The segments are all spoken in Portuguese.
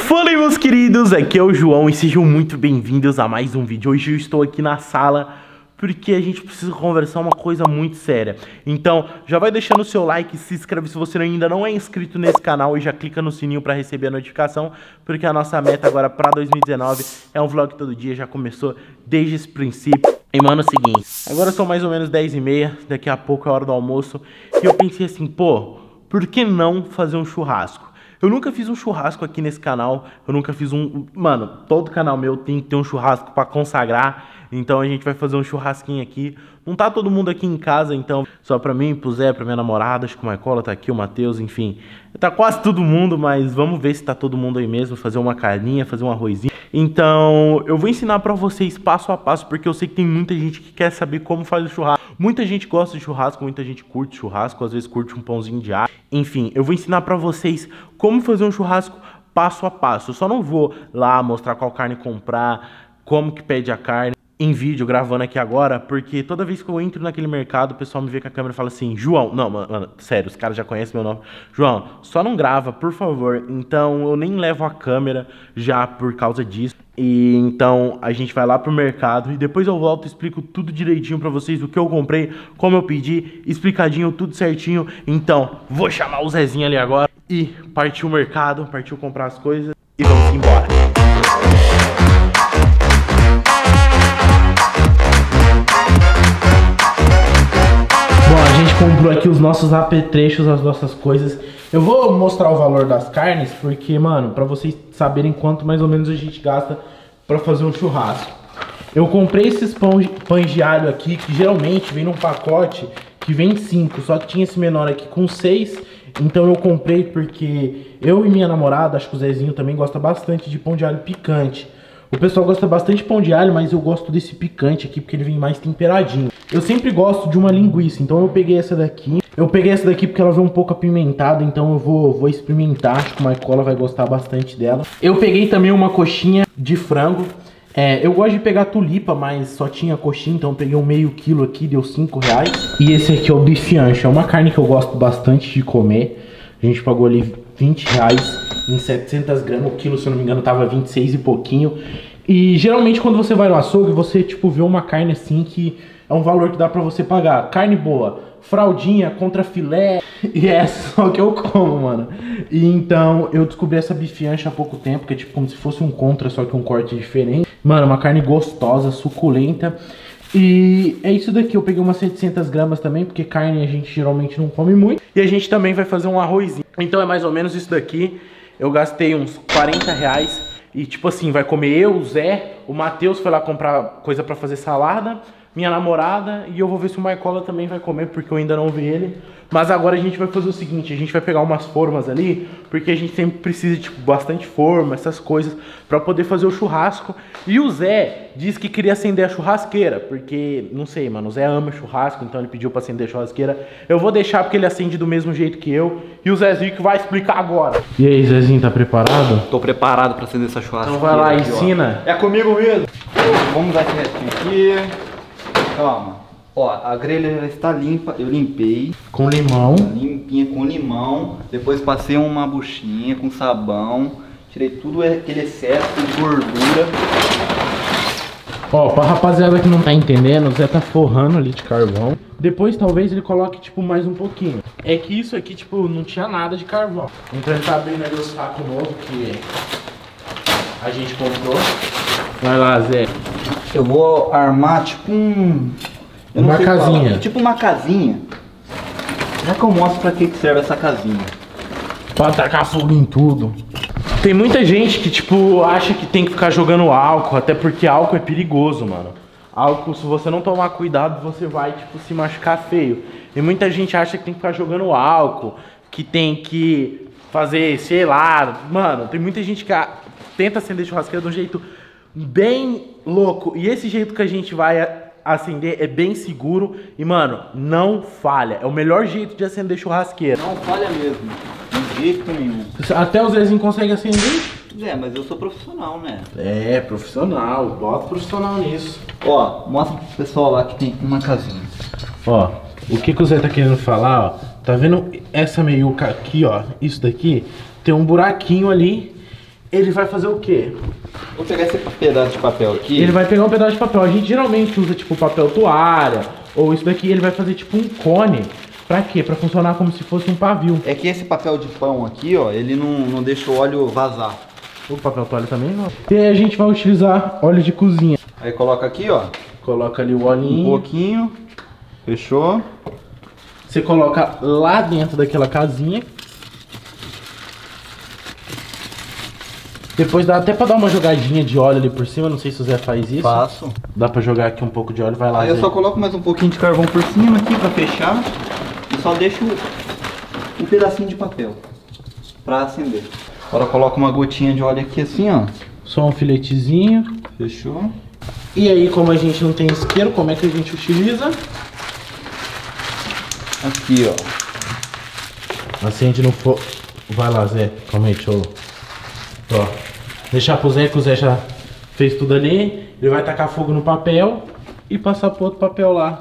Fala aí, meus queridos, aqui é o João e sejam muito bem-vindos a mais um vídeo. Hoje eu estou aqui na sala porque a gente precisa conversar uma coisa muito séria. Então, já vai deixando o seu like, se inscreve se você ainda não é inscrito nesse canal e já clica no sininho para receber a notificação, porque a nossa meta agora para 2019 é um vlog todo dia, já começou desde esse princípio. E mano, é o seguinte, agora são mais ou menos 10h30, daqui a pouco é a hora do almoço, e eu pensei assim, pô, por que não fazer um churrasco? Eu nunca fiz um churrasco aqui nesse canal, eu nunca fiz um... Mano, todo canal meu tem que ter um churrasco pra consagrar, então a gente vai fazer um churrasquinho aqui. Não tá todo mundo aqui em casa, então só pra mim, pro Zé, pra minha namorada, acho que o Marcola tá aqui, o Matheus, enfim. Tá quase todo mundo, mas vamos ver se tá todo mundo aí mesmo, fazer uma carninha, fazer um arrozinho. Então, eu vou ensinar pra vocês passo a passo, porque eu sei que tem muita gente que quer saber como faz o churrasco. Muita gente gosta de churrasco, muita gente curte churrasco, às vezes curte um pãozinho de alho. Enfim, eu vou ensinar pra vocês como fazer um churrasco passo a passo. Eu só não vou lá mostrar qual carne comprar, como que pede a carne em vídeo, gravando aqui agora, porque toda vez que eu entro naquele mercado, o pessoal me vê com a câmera e fala assim, João, não, mano, sério, os caras já conhecem meu nome, João, só não grava, por favor. Então eu nem levo a câmera já por causa disso. E então a gente vai lá pro mercado e depois eu volto e explico tudo direitinho pra vocês, o que eu comprei, como eu pedi, explicadinho, tudo certinho. Então vou chamar o Zezinho ali agora e partiu o mercado, partiu comprar as coisas e vamos embora. Bom, a gente comprou aqui os nossos apetrechos, as nossas coisas. Eu vou mostrar o valor das carnes, porque, mano, pra vocês saberem quanto mais ou menos a gente gasta pra fazer um churrasco. Eu comprei esses pães de alho aqui, que geralmente vem num pacote que vem 5, só que tinha esse menor aqui com 6. Então eu comprei porque eu e minha namorada, acho que o Zezinho também gosta bastante de pão de alho picante. O pessoal gosta bastante de pão de alho, mas eu gosto desse picante aqui porque ele vem mais temperadinho. Eu sempre gosto de uma linguiça, então eu peguei essa daqui. Eu peguei essa daqui porque ela vem um pouco apimentada, então eu vou experimentar. Acho que o Marcola vai gostar bastante dela. Eu peguei também uma coxinha de frango. Eu gosto de pegar tulipa, mas só tinha coxinha, então eu peguei um meio quilo aqui, deu R$5. E esse aqui é o bife ancho, é uma carne que eu gosto bastante de comer. A gente pagou ali R$20 em 700 gramas, o quilo, se eu não me engano, tava 26 e pouquinho. E geralmente quando você vai no açougue, você tipo vê uma carne assim que é um valor que dá pra você pagar. Carne boa, fraldinha contra filé, e é só que eu como, mano. E então eu descobri essa bife ancha há pouco tempo, que é tipo como se fosse um contra, só que um corte diferente. Mano, uma carne gostosa, suculenta. E é isso daqui, eu peguei umas 700 gramas também, porque carne a gente geralmente não come muito. E a gente também vai fazer um arrozinho. Então é mais ou menos isso daqui. Eu gastei uns R$40. E tipo assim, vai comer eu, o Zé, o Matheus foi lá comprar coisa pra fazer salada, minha namorada, e eu vou ver se o Marcola também vai comer, porque eu ainda não vi ele. Mas agora a gente vai fazer o seguinte, a gente vai pegar umas formas ali, porque a gente sempre precisa de tipo, bastante forma, essas coisas, pra poder fazer o churrasco. E o Zé disse que queria acender a churrasqueira, porque, não sei, mano, o Zé ama churrasco, então ele pediu pra acender a churrasqueira. Eu vou deixar porque ele acende do mesmo jeito que eu, e o Zezinho que vai explicar agora. E aí, Zezinho, tá preparado? Tô preparado pra acender essa churrasqueira. Então vai lá, aqui, ensina. Ó. É comigo mesmo. Vamos dar aqui. Calma. Ó, a grelha já está limpa, eu limpei. Com limão. Limpinha com limão. Depois passei uma buchinha com sabão. Tirei tudo aquele excesso de gordura. Ó, pra rapaziada que não tá entendendo, o Zé tá forrando ali de carvão. Depois talvez ele coloque tipo mais um pouquinho. É que isso aqui tipo não tinha nada de carvão. Então ele tá abrindo ali o saco novo que a gente comprou. Vai lá, Zé. Eu vou armar tipo uma casinha. É tipo uma casinha. Já que eu mostro pra que serve essa casinha. Pra tacar fogo em tudo. Tem muita gente que tipo acha que tem que ficar jogando álcool, até porque álcool é perigoso, mano. Álcool, se você não tomar cuidado, você vai tipo se machucar feio. E muita gente acha que tem que ficar jogando álcool, que tem que fazer, sei lá, mano, tem muita gente que tenta acender churrasqueira de um jeito bem louco. E esse jeito que a gente vai acender é bem seguro e, mano, não falha. É o melhor jeito de acender churrasqueira. Não falha mesmo, de jeito nenhum. Até o Zezinho consegue acender? É, mas eu sou profissional, né? É, profissional. Bota profissional nisso. Ó, mostra pro pessoal lá que tem uma casinha. Ó, o que o Zé tá querendo falar, ó. Tá vendo essa meiuca aqui, ó? Isso daqui tem um buraquinho ali ele vai fazer o quê? Vou pegar esse pedaço de papel aqui. Ele vai pegar um pedaço de papel. A gente geralmente usa tipo papel toalha, ou isso daqui, ele vai fazer tipo um cone. Pra quê? Pra funcionar como se fosse um pavio. É que esse papel de pão aqui, ó, ele não deixa o óleo vazar. O papel toalha também não. E aí a gente vai utilizar óleo de cozinha. Aí coloca aqui, ó. Coloca ali o olhinho. Um pouquinho. Fechou. Você coloca lá dentro daquela casinha. Depois dá até pra dar uma jogadinha de óleo ali por cima. Não sei se o Zé faz isso. Faço. Dá pra jogar aqui um pouco de óleo, vai lá, Aí Zé. eu só coloco mais um pouquinho de carvão por cima aqui pra fechar. E só deixo um pedacinho de papel pra acender. Agora eu coloco uma gotinha de óleo aqui assim, ó. Só um filetezinho. Fechou. E aí, como a gente não tem isqueiro, como é que a gente utiliza? Aqui, ó. Acende no fogo. Vai lá, Zé. Calma aí, deixa eu... Ó. Deixar pro Zé, que o Zé já fez tudo ali. Ele vai tacar fogo no papel e passar pro outro papel lá.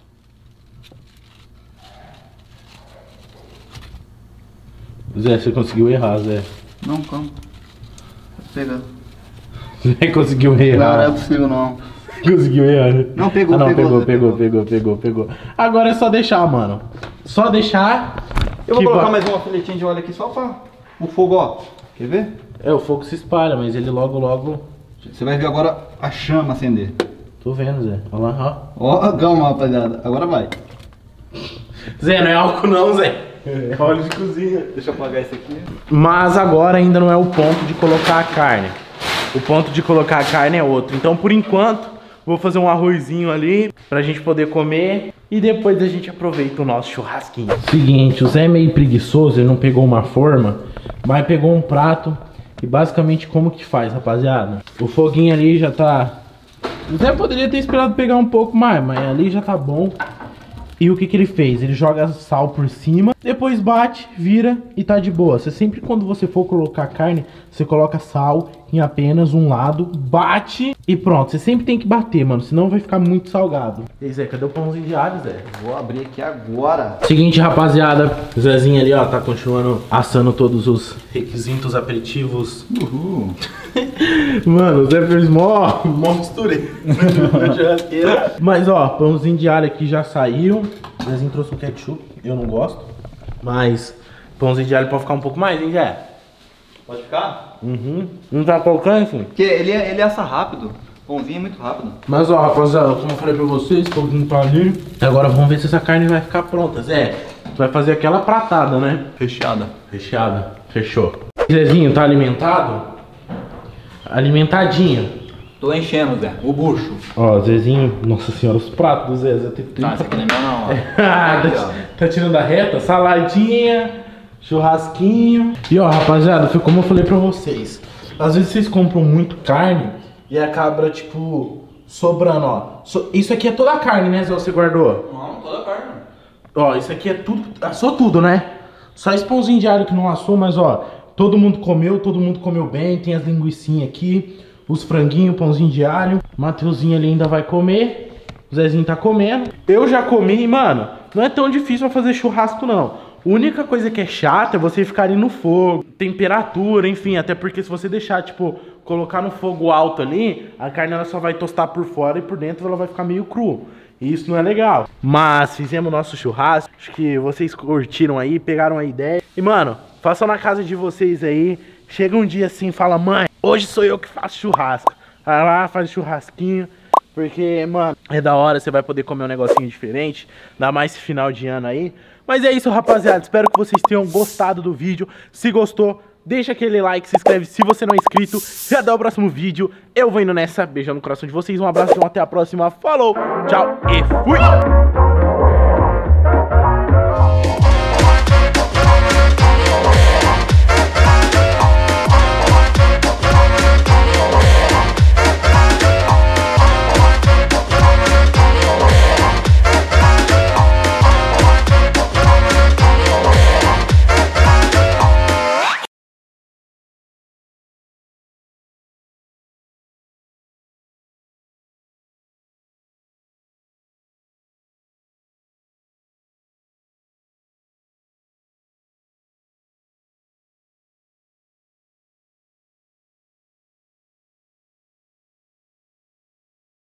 Zé, você conseguiu errar, Zé. Não, calma. Vou pegar. Zé conseguiu Não, errar. não é possível não. Conseguiu errar, né? Não, pegou, ah, não, pegou. pegou. Agora é só deixar, mano. Só deixar. Eu vou colocar mais uma filetinha de óleo aqui só pra o fogo, ó. Quer ver? É, o fogo se espalha, mas ele logo... Você vai ver agora a chama acender. Tô vendo, Zé. Olha lá, ó. Ó, calma, rapaziada. Agora vai. Zé, não é álcool não, Zé. É óleo de cozinha. Deixa eu apagar isso aqui. Mas agora ainda não é o ponto de colocar a carne. O ponto de colocar a carne é outro. Então, por enquanto, vou fazer um arrozinho ali pra gente poder comer. E depois a gente aproveita o nosso churrasquinho. Seguinte, o Zé é meio preguiçoso, ele não pegou uma forma, mas pegou um prato. E basicamente como que faz, rapaziada? O foguinho ali já tá... O Zé poderia ter esperado pegar um pouco mais, mas ali já tá bom. E o que que ele fez? Ele joga sal por cima, depois bate, vira e tá de boa. Você sempre, quando você for colocar carne, você coloca sal em apenas um lado, bate e pronto. Você sempre tem que bater, mano, senão vai ficar muito salgado. E aí, Zé, cadê o pãozinho de alho, Zé? Vou abrir aqui agora. Seguinte, rapaziada, o Zezinho ali, ó, tá continuando assando todos os requisitos aperitivos. Uhul. Mano, o Zé fez mó misturei. Mas ó, pãozinho de alho aqui já saiu. O Zezinho trouxe um ketchup, eu não gosto. Mas pãozinho de alho pode ficar um pouco mais, hein, Zé? Pode ficar? Uhum. Não tá colocando, enfim? Porque ele assa rápido. Pãozinho é muito rápido. Mas ó, rapaziada, como eu falei pra vocês, pãozinho tá ali. Agora vamos ver se essa carne vai ficar pronta. Zé, tu vai fazer aquela pratada, né? Recheada. Recheada. Fechou. Zezinho, tá alimentado? Alimentadinho. Tô enchendo, Zé. O bucho. Ó, Zezinho, nossa senhora, os pratos do Zé. Zé tem 30. Não, esse aqui não é meu não, ó. Tá tirando a reta? Saladinha, churrasquinho. E ó, rapaziada, foi como eu falei pra vocês. Às vezes vocês compram muito carne e acaba, tipo, sobrando, ó. Isso aqui é toda a carne, né, Zé? Você guardou? Não, toda a carne. Ó, isso aqui é tudo, assou tudo, né? Só esse pãozinho de alho que não assou, mas ó, todo mundo comeu bem. Tem as linguiçinhas aqui, os franguinhos, pãozinho de alho. Mateuzinho ali ainda vai comer. O Zezinho tá comendo. Eu já comi, mano, não é tão difícil pra fazer churrasco, não. A única coisa que é chata é você ficar ali no fogo, temperatura, enfim. Até porque se você deixar, tipo, colocar no fogo alto ali, a carne ela só vai tostar por fora e por dentro ela vai ficar meio cru. E isso não é legal. Mas fizemos nosso churrasco. Acho que vocês curtiram aí, pegaram a ideia. E, mano, façam na casa de vocês aí. Chega um dia assim e fala: mãe, hoje sou eu que faço churrasco. Vai lá, faz churrasquinho. Porque, mano, é da hora, você vai poder comer um negocinho diferente. Ainda mais esse final de ano aí. Mas é isso, rapaziada. Espero que vocês tenham gostado do vídeo. Se gostou, deixa aquele like, se inscreve se você não é inscrito. E até o próximo vídeo. Eu vou indo nessa. Beijão no coração de vocês. Um abraço e até a próxima. Falou, tchau e fui!